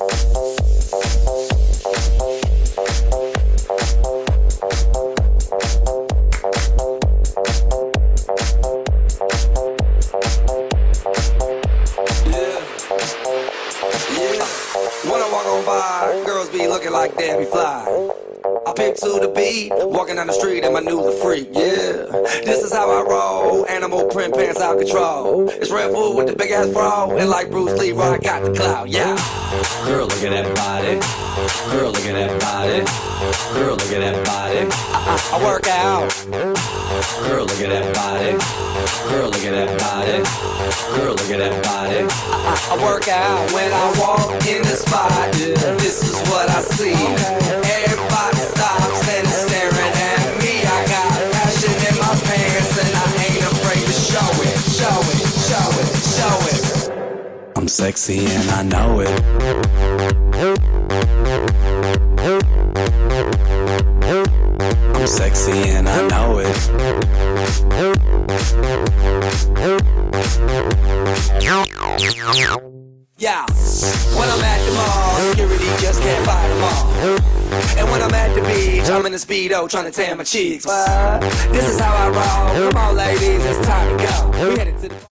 When I walk on by, girls be looking like Debbie Fly. I pick to the beat, walking down the street in my new the freak, yeah. This is how I roll, animal print pants out control. It's Red Bull with the big ass bra, and like Bruce Lee, I got the clout, yeah. Girl, look at that body. Girl, look at that body. Girl, look at that body. I work out. Girl, look at that body. Girl, look at that body. Girl, look at that body. I work out when I walk in the spot. This is what I see. Everybody stops and is staring at me. I got passion in my pants and I ain't afraid to show it. Show it, show it, show it. I'm sexy and I know it. I'm sexy and I know it. Yeah, when I'm at the mall, security just can't fight them all. And when I'm at the beach, I'm in a Speedo trying to tan my cheeks. But this is how I roll. Come on, ladies, it's time to go. We headed to the